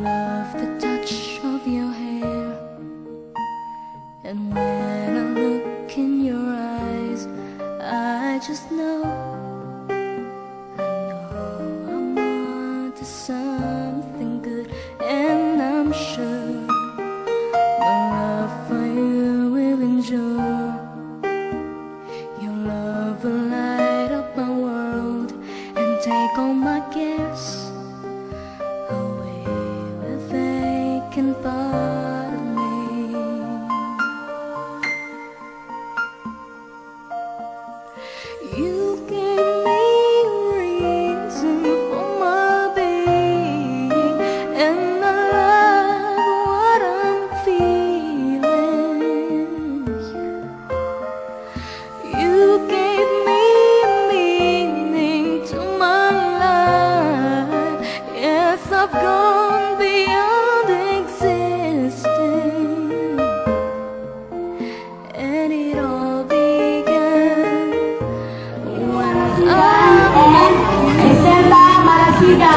love the touch of your hair, and when I look in your eyes, I just know, I'm on to something good, and I'm sure my love for you will endure. Your love will light up my world and take all my cares away with vacant part of me. You gave me reason for my being, and I love what I'm feeling. You gave me meaning to my life. Yes, I've gone beyond existing, and it all began when Senta Marasiga.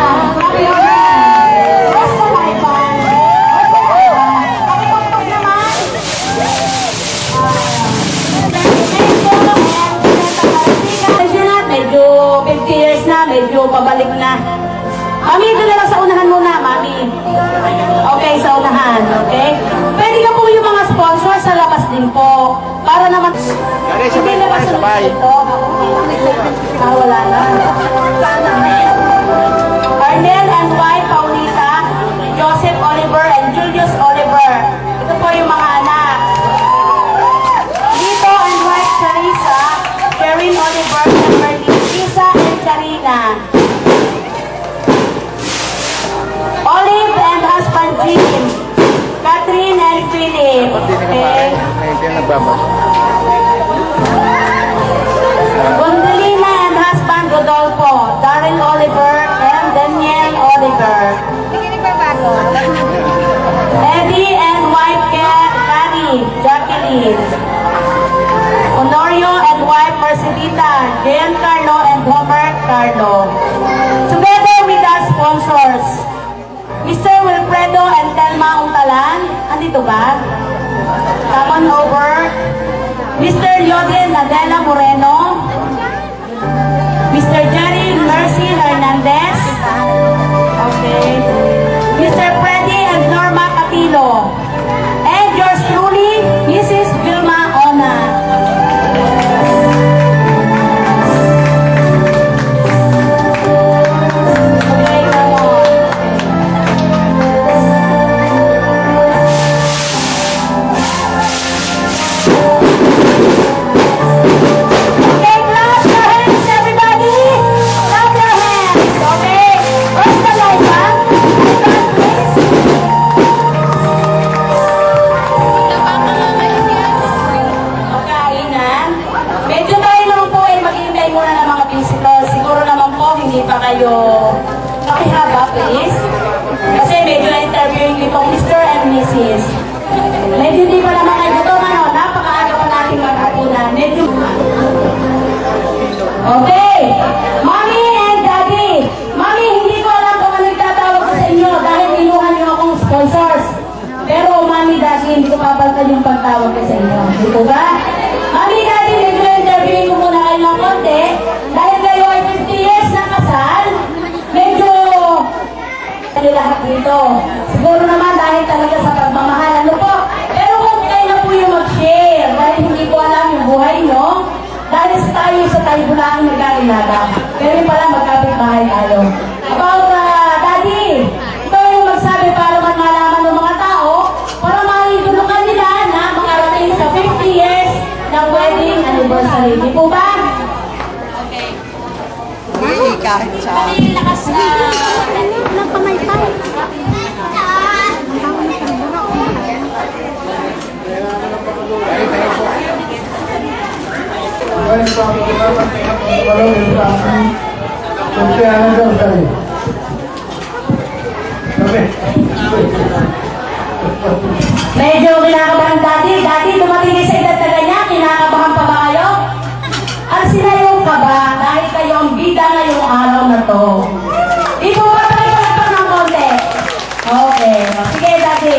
Medyo 50 years na, medyo pabalik na. Mami, ito na lang sa unahan muna, Mami. Okay, sa unahan, okay? Pwede ka po yung mga sponsor sa labas din po. Para naman... Sabay. Wala na. Arnel and wife, Paulita, Joseph Oliver, and Julius Oliver. Ito po yung mga anak. Lito and wife, Charissa, Erin Oliver, and Lisa and Charina. Olive and husband Jean, Catherine and Philip. Okay. Gondolina and husband Rodolfo, Darren Oliver and Daniel Oliver. Eddie and wife Carrie, Jacqueline. Honorio and wife Marcelita, Giancarlo and Homer Carlo. Together with our sponsors, Mr. Wilfredo and Telma Untalan, andito ba? Come on over. Mr. Yoden Adela Moreno, Mr. Jerry Mercy Hernandez, okay, Mr. Freddy and Norma Catilo, and yours truly, Mrs. Vilma Ona. Okay, come on. Okay, clap your hands, everybody. Clap your hands, okay? Where's the light, ha? Light, please. Okay, Inan. Medyo tayo naman po ay maghihintay muna ng mga visitors. Siguro naman po, hindi pa kayo makihaba, please. Kasi medyo na-interviewing itong Mr. and Mrs. Medyo hindi pa naman kayo gutom, ano? Napakaaga pa natin maghapunan. Medyo... Okay. Mommy and Daddy. Mommy, hindi ko alam kung ano nagtatawag ko sa inyo dahil inuhan niyo akong sponsors. Pero Mommy, Daddy, hindi ko papalitan yung pagtawag ko sa inyo. Hindi ko ba? Mommy, Daddy, medyo interviewin ko muna kayo ng konti. Dahil kayo ay 50 years na kasal, medyo kayo lahat dito. Siguro naman dahil talaga sa pagmamahal. Ano po? Pero kung kayo na po yung mag-share dahil hindi ko alam yung buhay nyo, dahil tayo sa tayo bulaan nagkakilala. Pero yung pala magkapit-bahay tayo. About Daddy, ito yung magsabi para malaman ng mga tao para maitulukan nila na makarating sa 50 years ng wedding anniversary. Di po ba? Okay. Kahit sa... Lakas na... Napamaypay. Medyo kinakabahan Daddy. Daddy, dumating kayo sa edad na ganyan. Kinakabahan pa ba kayo? Ang sinayong ka ba? Dahil kayo ang bida ngayong araw na to. Di po ba tayo palagpak ng konti? Okay. Sige, Daddy.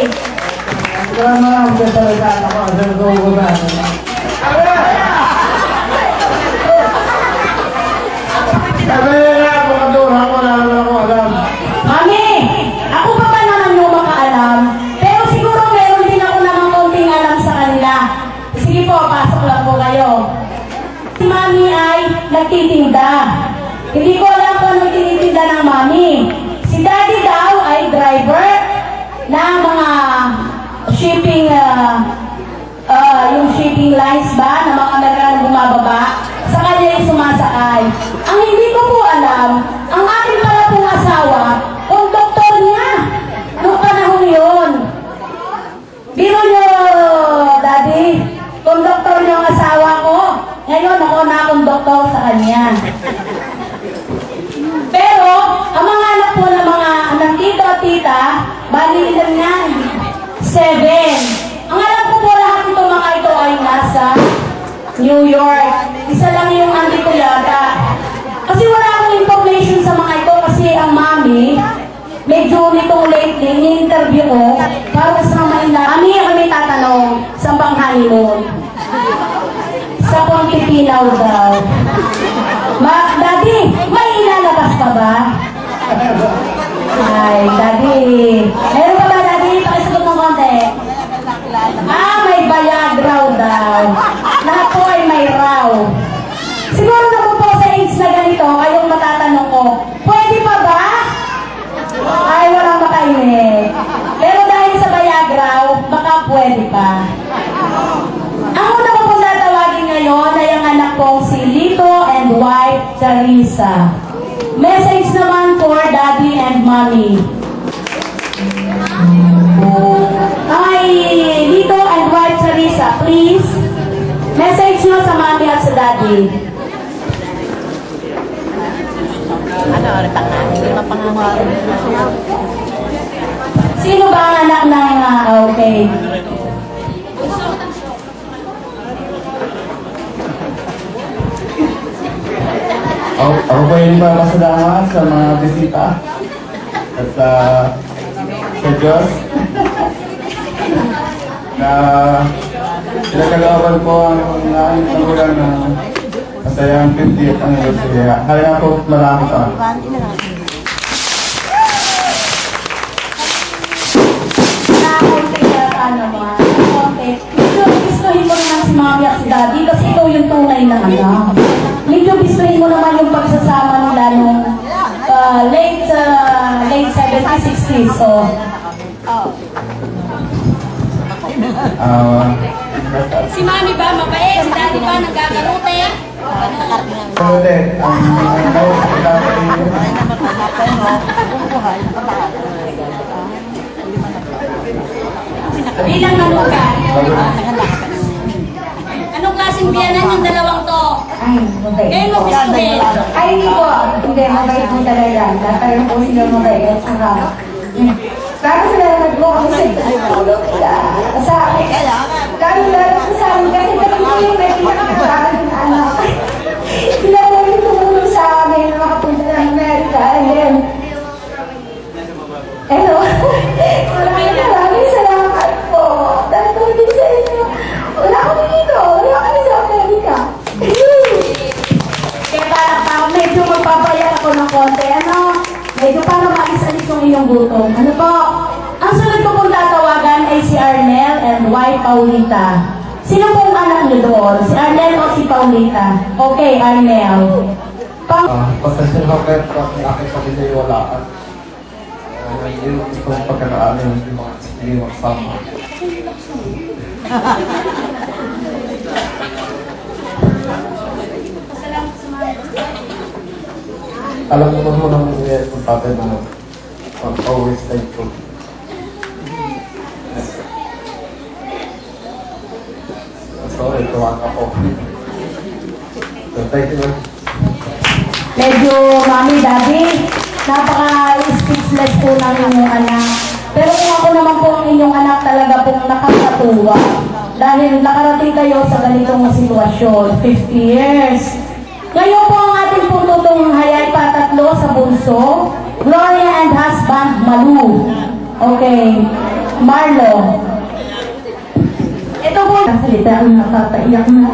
Mami, ako pa ba naman yung makaalam? Pero siguro meron din ako naman konting alam sa kanila. Sige po, pasok lang po kayo. Si Mami ay nagtitinda. Hindi ko alam kung ano tinitinda ng Mami. Si Daddy daw ay driver ng mga shipping, yung shipping lines ba, na mga nagkaroon bumababa. Sa kanya yung sumasakay. Ang hindi ko po alam, ang aking pala pong asawa, konduktor niya, noong panahon yun. Biro nyo, Daddy, konduktor niyo ang asawa ko. Ngayon, ako na konduktor sa kanya. Pero, ang mga anak po ng mga anak tito at tita, bali ilan nga, 7. Ang alam ko po lahat itong mga ito ay nasa New York. Isa lang yung auntie ko yata. Kasi wala akong information sa mga ito kasi ang Mami, medyo nitong lately, ni-interview ko, para sa mga ina. Mami, ako may tatanong, saan bang honeymoon? Sa Pontipinaw daw. Daddy, may ilalabas pa ba? Ay, Daddy. Meron pa ba, Daddy? Pakisagot ng konti. May Viagra daw. Lahat po ay may raw. Siguro naman po sa age na ganito, kayong matatanong ko, pwede pa ba? Ay, walang makainig. Pero dahil sa Viagra, baka pwede pa. Ang una ko pong tatawagin ngayon ay ang anak kong si Lito and wife Charissa. Message naman for Daddy and Mommy. Ay, Lito and wife Charissa, please. Message nyo sa Mommy at sa Daddy. Sino ba ang anak ng okay? Ako po yung masalamat sa mga bisita at sa Diyos na pinagkagawan po ang aking tangulan ng masayang 50th anniversary. Kaya po marami pa. Gustuhin mo naman si Mami at si Daddy kasi ikaw yung tunay na anak. Medyo gustuhin mo naman yung pagsasama nila nung late 70s, 60s. So, Si Mami ba mabait? Si Daddy ba nagkakarote? Karote, Bilang ano ka? Anong klaseng biyanan yung dalawang to? Ay, mabait. Ngayon mo gustuhin. Ay, hindi po. Hindi, mabait po talaga. Dahil po sila mabait. Saka, lalo sila nag-go kasi tulog sila. Sa akin, lalo po sa amin kasi kami po yung may pinakakaralan ng anak. Sila po yung tumulong sa amin na makapunta ng Amerika. And then, hello. Maraming salamat po. Dahil po din sa inyo. Wala kami dito. Wala kami sa Amerika. kaya parang medyo magpapayak ako ng konti. Medyo para maalis-alis yung iyong gutom. Ano po? Ang sunod ko pong tatawagan ay si Arnel and wife Paulita. Sino pong anak niyo doon? Si Arnel o si Paulita? Okay, Arnel. pasensya na kayo sa aking pagkakaiwalaan. Yung gusto pagkakaanin yung mga sige magsama. Alam mo naman ang kung tatay na always thankful. Sorry, tuwag ako. So, thank you. Medyo, Mami, Daddy, napaka-speechless po ng inyong anak. Pero kung ako naman po ang inyong anak talaga pong nakakatuwa. Dahil nakarating kayo sa ganitong sitwasyon, 50 years. Ngayon po ang ating pututong hayay patatlo sa bunso, Gloria and husband Malu. Okay. Marlo. Ito po. Salita ang nakapaiyak na.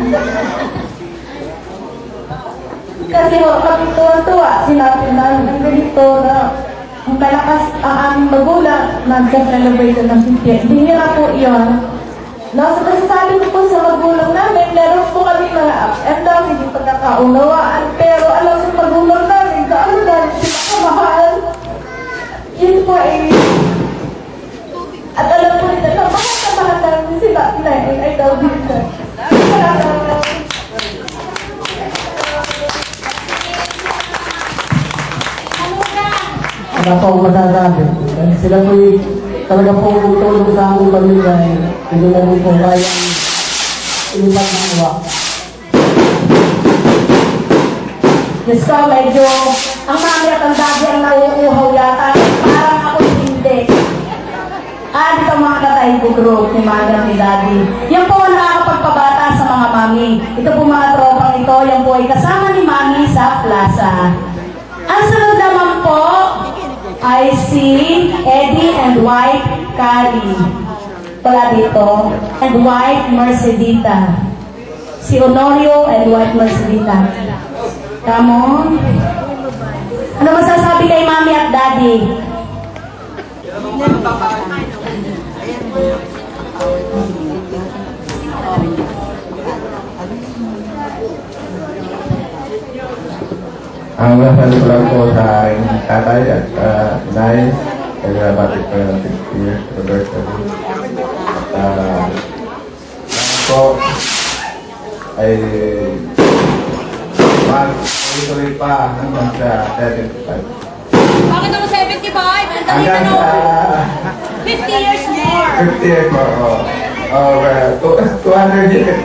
Kasi kami tuwa-tuwa. Sinabi namin ganito na ang kalakas ang aming magulang nagka-celebrate ng 50th. Bihira po yun. Nasasabi ko po sa magulang namin, meron po kami mga ups and downs, hindi pagkakaunawaan. Pero alam sa magulang namin, gaano namin sila kamahal. Yun po eh. At alam po nila na mahal namin sila. I love you sir. Wala pa akong masasabi. Sila po talaga po tulong sa aming pamilya. Hindi na po kayang ilipat ng uwa. Diyos ko, medyo ang mami at ang daddy ang nauuhaw yata. Parang ako hindi. Dito ang mga kataybo group ni mami at ni daddy. Yan po ang nakakapagpabata sa mga mami. Ito po mga tropang ito. Yan po ay kasama ni mami sa plaza. Ang sunod naman po ay si Eddie and White Carrie. Wala dito. And White Mercedita. Si Honorio and White Mercedita. Come on. Ano masasabi kay mami at daddy? Ang masasabi ko lang po sa aking tatay at inay, kaya batik ko ng 60 years anniversary. At po ay mag-tuloy pa hanggang sa 75. Bakit naman 75? Ang dami Hanggang na sa 50 years more. 50 years po. Over 200 years.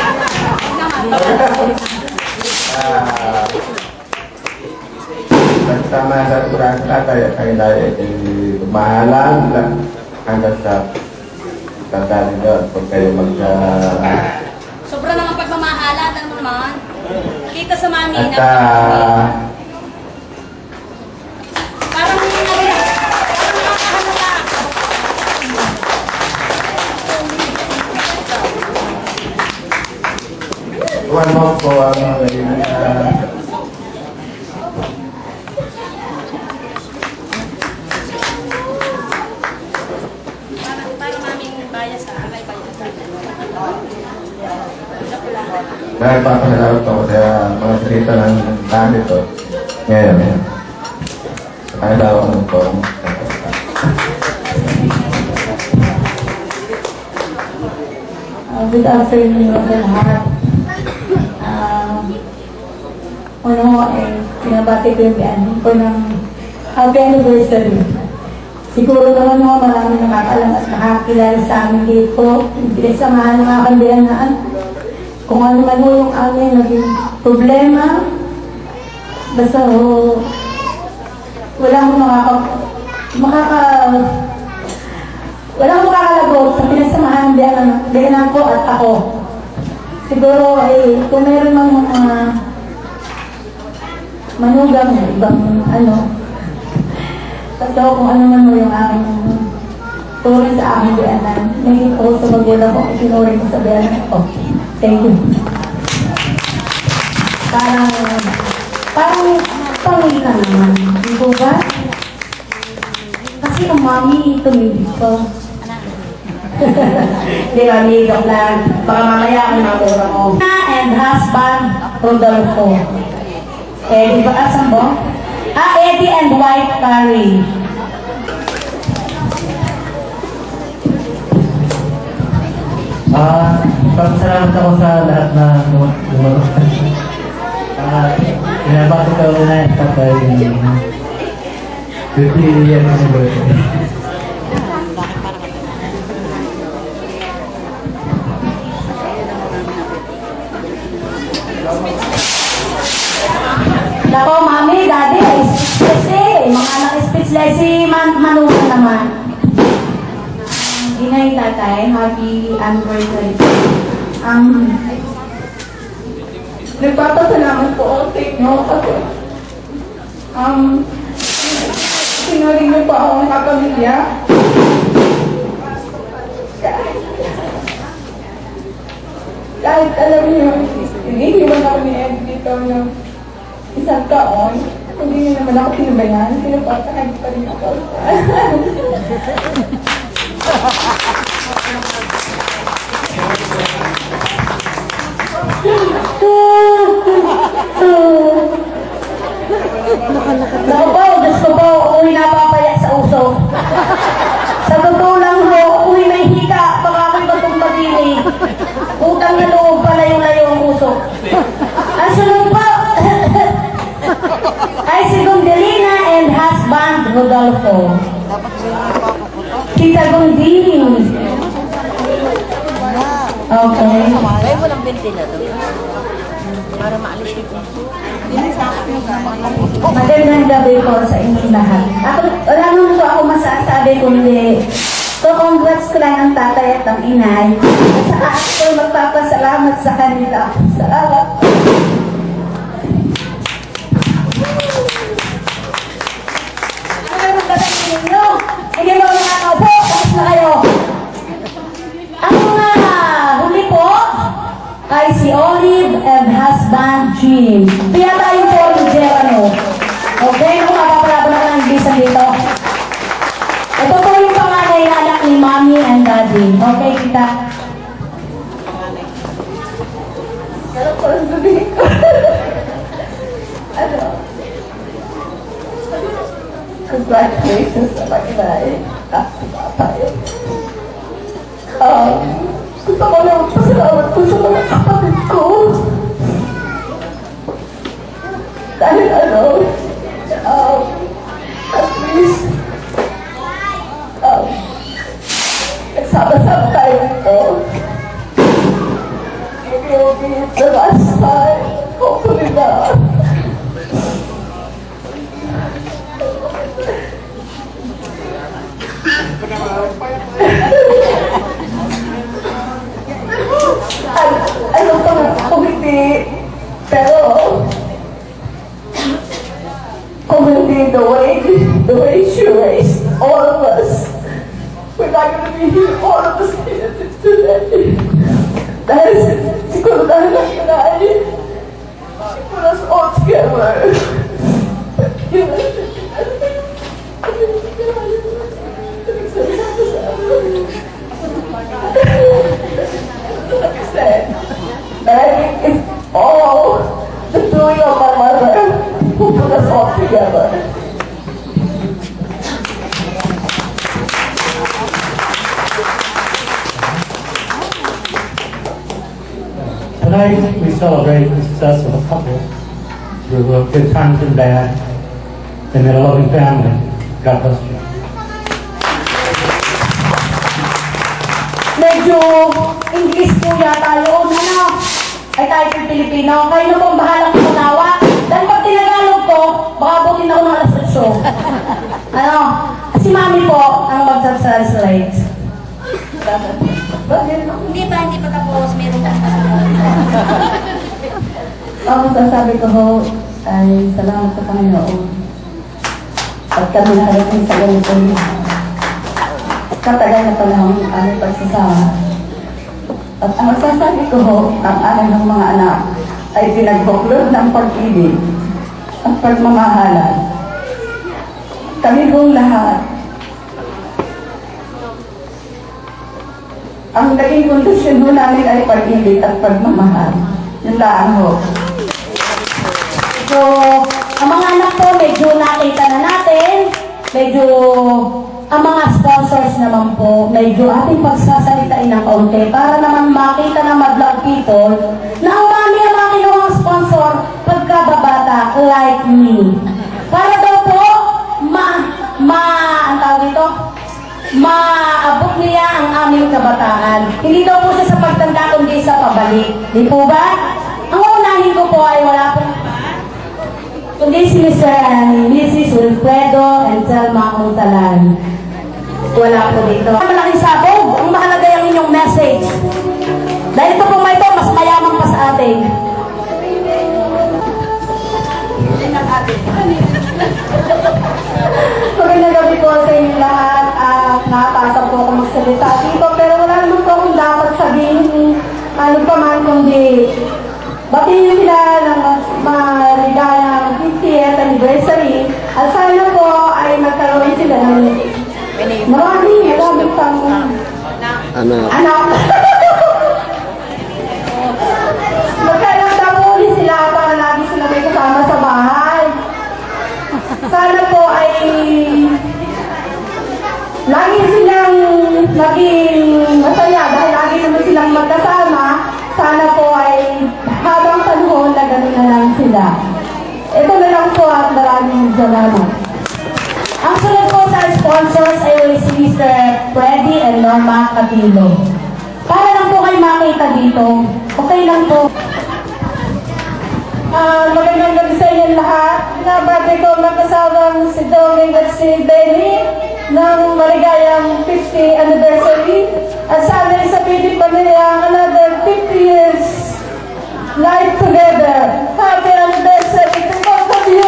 Sama sa kurang tatay at ang inay ay mahalang hanggang sa tatay doon pag kayo Sobra naman pagmamahala. Ano mo naman? Kita sa mami at na parang nakakahalala. one more po ang Parang maming bias sa alay bias. dahil papasalamat po sa mga salita ng dami ito ngayon. Sa kanilawa ko po. Good afternoon sa lahat. Pinabati ko yung piano ko ng happy anniversary. Siguro naman marami nakakalam at nakakilala sa amin dito. Pinagsamahan ng mga kambiyanaan. Kung ano man yung aming naging problema, basta wala akong makakalagot sa pinagsamahan biyanan ko at ako. Siguro ay kung meron mang mga manugang, ibang basta kung ano man mo yung aking tuloy sa aking biyanan, naging ko sa magulang ko, itinuri ko sa biyanan ko. Thank you. Parang pangita naman. Di ko ba? Kasi ang mami tumibig ko. Di ba, nilidok lang. Baka mamaya ang matura ko. And husband, Rodolfo. Eddie ba? Asan ba? Eddie and White Carrie. Salamat ako sa lahat na gumagawa. Pinabati ko na yung tatay 50 years anniversary. Nako, mami, daddy, ay speechless eh. Mga anak speechless si Manugang naman. Inay, tatay, happy anniversary. Nagpapasalamat po ako sa inyo kasi sinuling niyo po ako ng kapamilya. Kahit alam niyo, iniiwan ako ni Ed dito ng isang taon, hindi niyo naman ako pinabayaan, pinapatahan pa rin ako. Naku po, Diyos ko po, ako'y napapaya sa uso. Sa totoo lang ho, ako'y may hika, baka ako'y batong pag-inig. Utang na loob, palayo-layo ang uso. Ang sunod po, ay si Gondelina and husband Rodolfo. Tita Gondin. Okay. Kaya mo lang ventilador. Para maalis ito. Magandang gabi po sa inyong lahat. Wala naman po ako masasabi kundi congrats ko lang ang tatay at ang inay. At saka ako magpapasalamat sa kanila. Salamat. Ano naman gagawin ninyo? Hindi mo mga po. Tapos na kayo. Ang mga huli po ay si Olive and husband Jim. Kaya tayo po yung Gerano. Okay? Kung mapapalabo na ko ng ibisan dito. Ito po yung panganay na anak ni Mommy and Daddy. Okay, kita? Pero po ang sabihin ko. Ano? Congratulations sa mag-inay. Gusto ko lang pasalamat po sa mga kapatid ko. Dahil at least, nagsama-sama tayo ito. It will be the last time, hopefully not. Ano pa nga committee, pero committee, the way she raised all of us, we're not going to be here, all of us here today. Dahil siguro dahil ang inay, she put us all together. That is all the doing of my mother who put us all together. Tonight we celebrate the success of a couple through good times and bad, and a loving family. God bless you. Medyo English po yata yun, ano? Ay tayo po Pilipino. Kayo na pong bahalang punawa. Dahil pag tinagalog ko, baka butin ako ng alas 8. Ano? Si Mami po ang mag-translate. Hindi pa tapos. Meron kang kasagot. Ang masasabi ko ho ay salamat sa Panginoon. At kami nakarating sa ganitong katagal na panahon ang aming pagsasama. At ang masasabi ko ho, ang aming mga anak ay pinagbuklod ng pag-ibig at pagmamahalan. Kami hong lahat, ang naging kondisyon ho namin ay pag-ibig at pagmamahal. Yun lang ho. So, ang mga anak po, medyo nakita na natin. Medyo, ang mga sponsors naman po, medyo ating pagsasalitain ng kaunti para naman makita ng madlang people na ang mami ang mga kinuhang sponsor pagkababata like me. Para daw po, ang tawag ito, maabot niya ang aming kabataan. Hindi daw po siya sa pagtanda, kundi sa pabalik. Di po ba? Ang unahin ko po ay wala po kundi si Mr. and Mrs. Wilfredo and Selma Montalan. Wala po dito. Malaking sabog. Ang mahalaga yung inyong message. Dahil ito pong may ito, mas mayaman pa sa atin. Magandang gabi po sa inyo lahat. Nakapasa po ako magsalita dito, pero wala naman po akong dapat sabihin ano pa man kundi batiin sila ng mas maligayang 50th anniversary. At sana po ay magkaroon sila ng maraming pang anak. Magkaroon na po ulit sila para lagi sila may kasama sa bahay. Sana po ay lagi silang maging masaya dahil lagi naman silang magkasama. Sana po ay habang panahon na gano'n na lang sila. Ito na lang po at maraming salamat. Ang sunod po sa sponsors ay si Mr. Freddy and Norma Catilo. Para lang po kayo makita dito. Okay lang po. Magandang gabi sa inyo lahat. Nabati ko magkasawang si Doming at si Benny ng maligayang 50th anniversary. At sana isabihin pa nila another 50 years life together. Happy anniversary to both of you.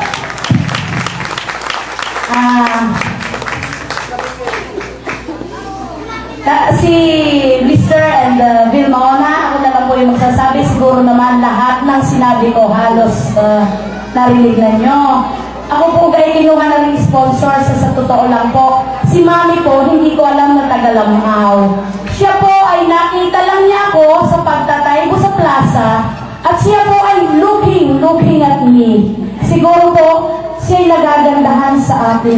Si Mr. and Vilmaona, ako na lang po yung magsasabi. Siguro naman lahat ng sinabi ko halos narinig na nyo. Ako po kayo kinuha na rin sponsor sa totoo lang po. Si Mami po, hindi ko alam na taga-Lamhaw. Siya po ay nakita lang niya ako sa pagtataybo sa plaza at siya po ay looking at me. Siguro po, siya'y nagagandahan sa akin.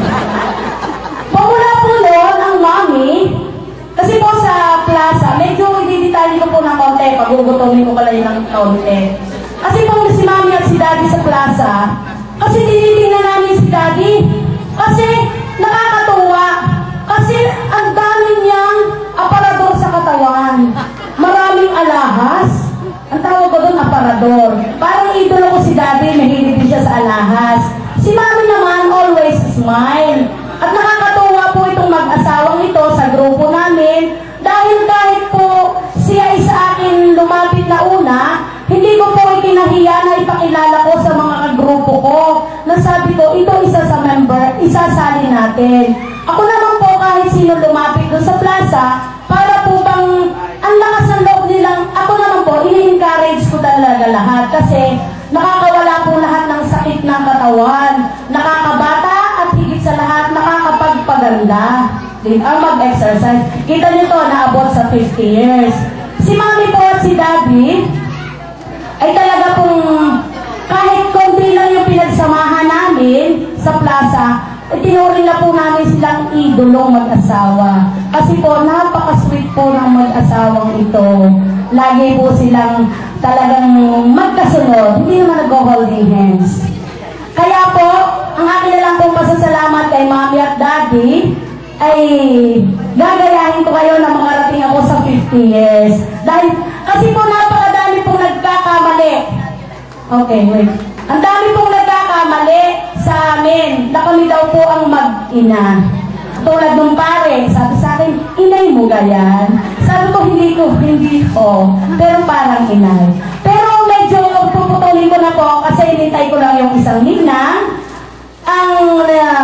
Pamula po noon ang Mami, kasi po sa plaza, medyo i-detalye ko po ng konti, pagugutomin ko pala yun ng konti. Kasi po si Mami at si Daddy sa plaza, kasi tinitingnan namin si Daddy, kasi nakakatuwa, kasi ang dami niyang aparador sa katawan. Maraming alahas, ang tawag ko doon aparador. Parang idolo ko si Daddy, mahilig din siya sa alahas. Si Mami naman, always smile. At nakakatuwa po itong mag-asawang ito sa grupo namin dahil kahit po siya ay sa akin lumapit na una, hindi ko po ikinahiya na ipakilala ko sa mga kagrupo ko na sabi ko, ito isa sa member, isasali natin. Ako naman po kahit sino lumapit doon sa plaza, para po bang ang lakas ng loob nilang, ako naman po, ini-encourage ko talaga lahat kasi nakakawala po lahat ng sakit ng katawan, nakakabata at higit sa lahat, nakakapagpaganda din ang mag-exercise. Kita nyo to, naabot sa 50 years. Si Mami po at si Daddy ay talaga pong kahit konti lang yung pinagsamahan namin sa plaza, tinuring na po namin silang idolong mag-asawa. Kasi po, napaka-sweet po ng mag-asawang ito. Lagi po silang talagang magkasunod, hindi naman nag-holding hands. Kaya po, ang akin na lang pong pasasalamat kay Mami at Daddy ay gagayahin ko kayo na makarating ako sa 50 years. Dahil, kasi po napakadami pong nagkakamali. Okay, wait. Ang dami pong nagkakamali sa amin na kami daw po ang mag-ina. Tulad nung pare, sabi sa akin, inay mo gayan? Sabi ko, hindi ko. Pero parang inay. Pero medyo puputulin ko na po kasi hinintay ko lang yung isang ninang. Ang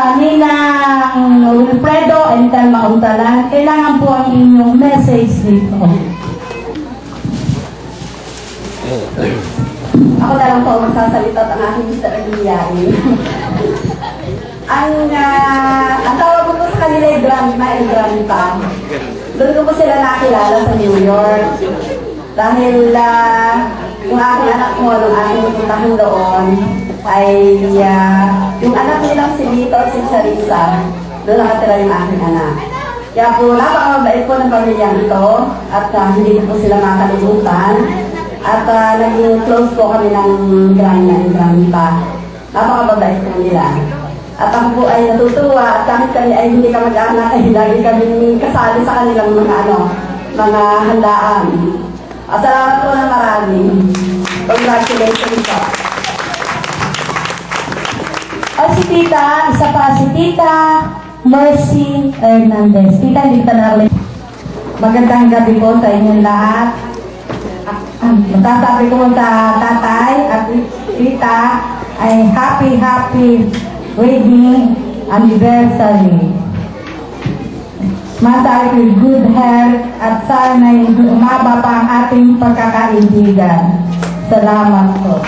ninang Wilfredo and Telma Untalan. Kailangan po ang inyong message dito. Ako na lang po magsasalita at ang aking Mr. Aguilarin. Ang tawag ko sa kanila ay Grandma and Grandpa. Doon ko sila nakilala sa New York. Dahil yung aking anak mo, nung aking pupuntahan doon, ay yung anak nilang si Lito at si Charissa, doon nakatira yung aking anak. Kaya po, napakabait po ng pamilyang ito at hindi po sila makalimutan. At naging close po kami ng Grandma and Grandpa. Napakabait po nila. At ako po ay natutuwa at kahit kami ay hindi ka mag-anak ay lagi kami kasali sa kanilang mga handaan. Salamat po ng marami. Congratulations po. O si Tita, isa pa si Tita Mercy Hernandez. Tita, hindi kita narinig. Magandang gabi po sa inyong lahat. Magsasabi ko sa tatay at tita ay happy wedding anniversary. Masaya with good health at sana'y umaba pa ang ating pagkakaibigan. Salamat po.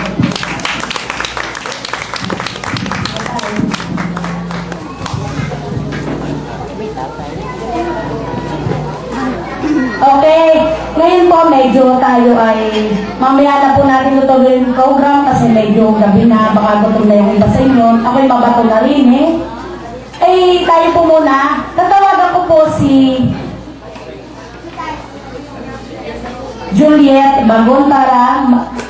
Okay, ngayon po medyo tayo ay mamaya na po natin tutuloy yung program kasi medyo gabi na, baka gutom na yung iba sa inyo. Ako'y mabato na rin eh. Eh, tayo po muna. Tatawagan ko po si Juliet Bagontara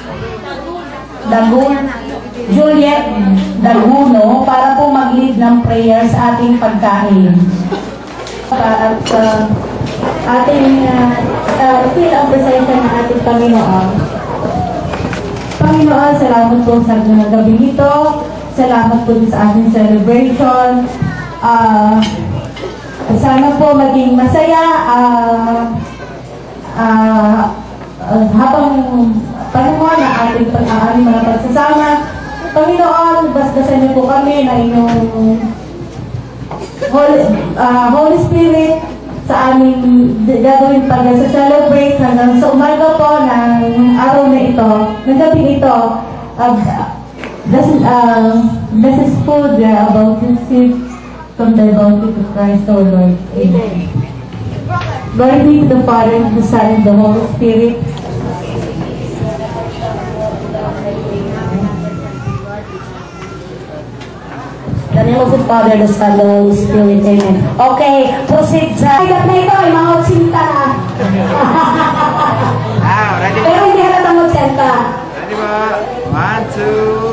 Juliet Daguno para po mag-lead ng prayer sa ating pagkain. At ating feel ang presensya ng ating Panginoon. Panginoon, salamat po sa gabi nito. Salamat po sa ating celebration. Sana po maging masaya habang panahon na ating mga pagsasama. Panginoon, bastasan niyo po kami na inyong Holy Spirit sa aming gagawin pag sa celebrate hanggang sa umaga po ng araw na ito, ng gabi ito. This is food we are about to receive from the bounty of Christ our Lord. Amen. Glory be to the Father, and the Son, and the Holy Spirit. The name of the Father, the Son, the Holy Spirit. Amen. Okay, proceed sa... Ikat na ito ay mga otsinta na. Ready? Pero hindi halata mo otsinta. Ready ba? 1, 2,